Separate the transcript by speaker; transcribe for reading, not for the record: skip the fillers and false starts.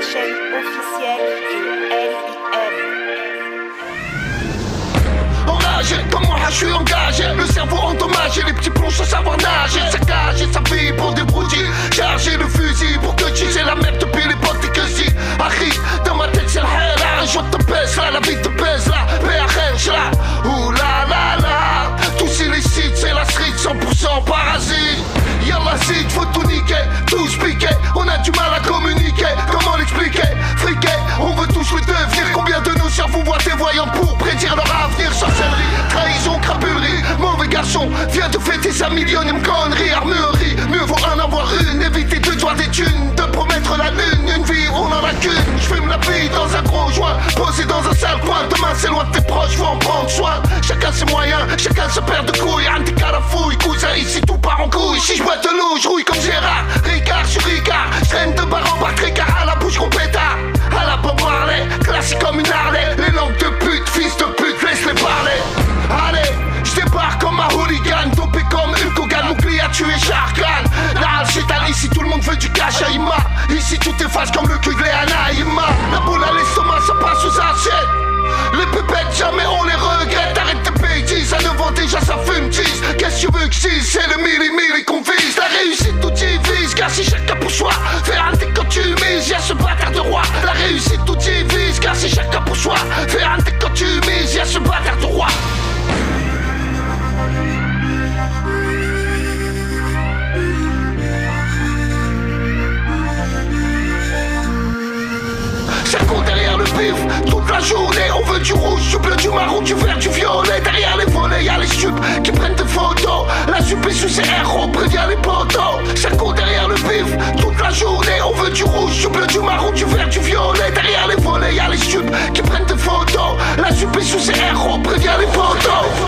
Speaker 1: chaîne officielle de LIM.
Speaker 2: Enragé, comme moi je suis engagé. Le cerveau endommagé, les petits plombs sans savoir nager. Saccagé sa vie pour des broutilles. Chargé le fusil pour que tu sais la même depuis l'époque des que si. Arrive dans ma tête c'est le hell. Je te baisse là, la vie te baisse là. PRH là, ouh là là là. Tous illicites, c'est la street 100% parasite. Yallah zid, faut tout niquer, tout piquer. On a du mal à communiquer, comment l'expliquer? Friquer, on veut tous le devenir. Combien de nos cerveaux voient des voyants pour prédire leur avenir? Sorcellerie, trahison, crapulerie. Mauvais garçon, viens de fêter sa millionième connerie. Armurerie, mieux vaut en avoir une. Éviter de devoir des thunes, de promettre la lune. Une vie, on en a qu'une. J'fume la vie dans un gros joint, posé dans un sale coin. Demain c'est loin de tes proches, faut en prendre soin. Chacun ses moyens, chacun se perd de couilles. Un des carafouilles, cousin, ici tout part en couille. Si je bois de l'eau, je rouille comme Gérard. Ricard sur Ricard, traîne de bar en bar, tricard à la bouche qu'on pétard. À la Bob Marley, classique comme une Harley. Les langues de pute, fils de pute, laisse-les parler. Allez, j'débarque comme un hooligan, dopé comme Hulk Hogan, mon client tué Sharkan. Là, c'est ici tout le monde veut du cash à Ima. Ici tout efface comme le cul de Léana Ima. La boule à l'estomac, ça passe aux assiettes. Les pépettes, jamais on les regrette. Arrête tes bêtises, à 9 ans déjà ça fume 10. Qu'est-ce que tu veux que je dise? C'est le milli qu'on vise. La réussite tout divise, car si chacun pour soi. Faire un tic quand tu mises, y'a ce bâtard de roi. La réussite tout divise, car si chacun pour soi. Faire un tic quand tu mises, y'a ce bâtard de roi. Ça court derrière le pif, toute la journée on veut du rouge, du bleu, du marron, du vert, du violet. Derrière les volets y'a les stupes qui prennent des photos. La jupe est sous ses héros, prévient les poteaux. Ça court derrière le pif, toute la journée on veut du rouge, du bleu, du marron, du vert, du violet. Derrière les volets y'a les stupes qui prennent des photos. La jupe est sous ses héros, prévient les poteaux.